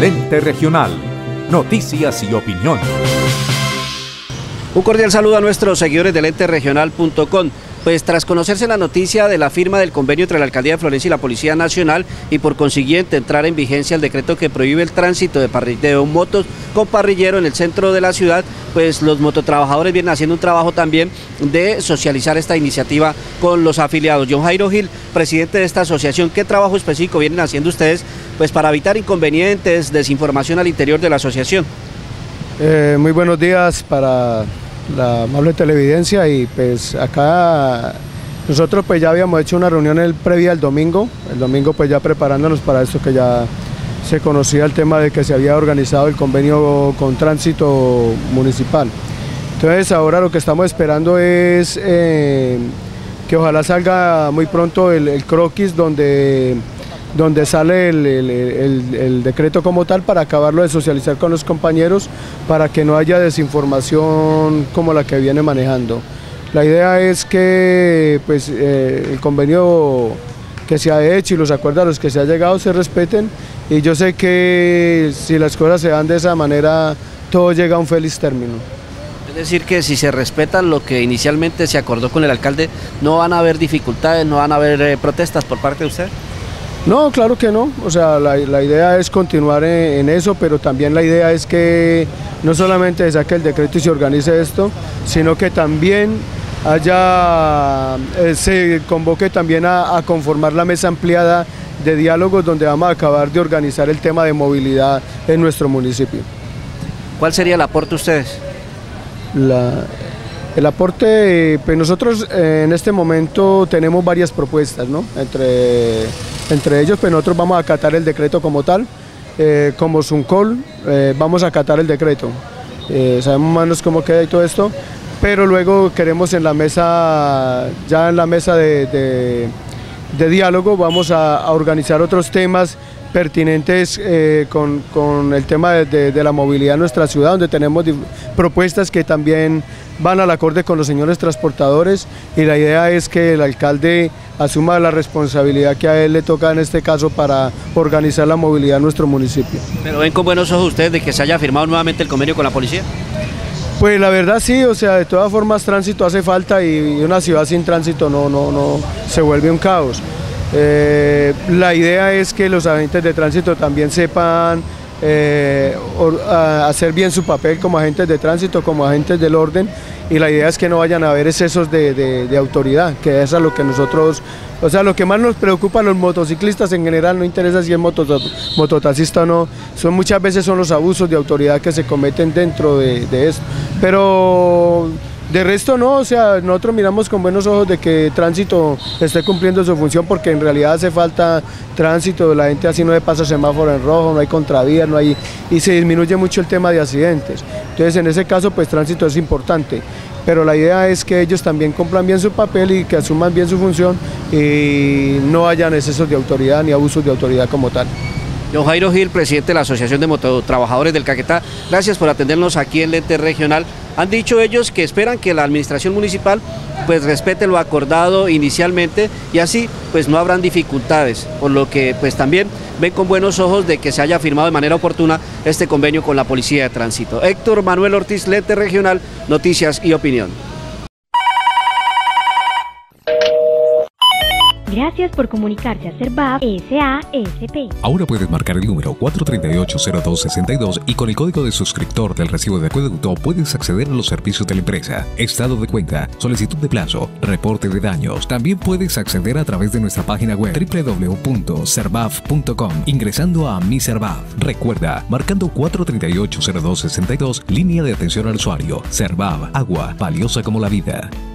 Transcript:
El Ente Regional. Noticias y opinión. Un cordial saludo a nuestros seguidores del enteregional.com. Pues tras conocerse la noticia de la firma del convenio entre la Alcaldía de Florencia y la Policía Nacional y por consiguiente entrar en vigencia el decreto que prohíbe el tránsito de motos con parrillero en el centro de la ciudad, pues los mototrabajadores vienen haciendo un trabajo también de socializar esta iniciativa con los afiliados. John Jairo Gil, presidente de esta asociación, ¿qué trabajo específico vienen haciendo ustedes pues para evitar inconvenientes, desinformación al interior de la asociación? Muy buenos días para la amable televidencia, y pues acá nosotros pues ya habíamos hecho una reunión previa el domingo pues ya preparándonos para esto, que ya se conocía el tema de que se había organizado el convenio con tránsito municipal. Entonces ahora lo que estamos esperando es que ojalá salga muy pronto el croquis donde sale el decreto como tal, para acabarlo de socializar con los compañeros, para que no haya desinformación como la que viene manejando. La idea es que pues, el convenio que se ha hecho y los acuerdos a los que se ha llegado se respeten, y yo sé que si las cosas se dan de esa manera, todo llega a un feliz término. Es decir, que si se respetan lo que inicialmente se acordó con el alcalde, ¿no van a haber dificultades, no van a haber protestas por parte de usted? No, claro que no, o sea, la idea es continuar en eso, pero también la idea es que no solamente se saque el decreto y se organice esto, sino que también se convoque también a conformar la mesa ampliada de diálogos, donde vamos a acabar de organizar el tema de movilidad en nuestro municipio. ¿ ¿Cuál sería el aporte de ustedes? El aporte, pues nosotros en este momento tenemos varias propuestas, ¿no? Entre ellos, pues nosotros vamos a acatar el decreto como tal, como Suncol, vamos a acatar el decreto, sabemos más o menos cómo queda y todo esto, pero luego queremos en la mesa, ya en la mesa de diálogo, vamos a organizar otros temas pertinentes con el tema de la movilidad en nuestra ciudad, donde tenemos propuestas que también van al acorde con los señores transportadores, y la idea es que el alcalde asuma la responsabilidad que a él le toca en este caso para organizar la movilidad en nuestro municipio. ¿Pero ven con buenos ojos ustedes de que se haya firmado nuevamente el convenio con la policía? Pues la verdad sí, o sea, de todas formas tránsito hace falta, y una ciudad sin tránsito no se vuelve un caos. La idea es que los agentes de tránsito también sepan hacer bien su papel como agentes de tránsito, como agentes del orden, y la idea es que no vayan a haber excesos de autoridad, que es a lo que nosotros, o sea, lo que más nos preocupa a los motociclistas en general, no interesa si es mototaxista o no, muchas veces son los abusos de autoridad que se cometen dentro de esto, pero de resto no, o sea, nosotros miramos con buenos ojos de que tránsito esté cumpliendo su función, porque en realidad hace falta tránsito, la gente así no le pasa semáforo en rojo, no hay contravías, y se disminuye mucho el tema de accidentes. Entonces en ese caso pues tránsito es importante, pero la idea es que ellos también cumplan bien su papel y que asuman bien su función, y no hayan excesos de autoridad ni abusos de autoridad como tal. John Jairo Gil, presidente de la Asociación de Mototrabajadores del Caquetá, gracias por atendernos aquí en el Ente Regional. Han dicho ellos que esperan que la administración municipal pues respete lo acordado inicialmente, y así pues no habrán dificultades, por lo que pues también ven con buenos ojos de que se haya firmado de manera oportuna este convenio con la Policía de Tránsito. Héctor Manuel Ortiz, Ente Regional, Noticias y Opinión. Gracias por comunicarse a Servav S.A.S.P. Ahora puedes marcar el número 438-0262 y con el código de suscriptor del recibo de acueducto puedes acceder a los servicios de la empresa, estado de cuenta, solicitud de plazo, reporte de daños. También puedes acceder a través de nuestra página web www.servav.com ingresando a Mi Servav. Recuerda, marcando 438-0262, línea de atención al usuario. Servav, agua valiosa como la vida.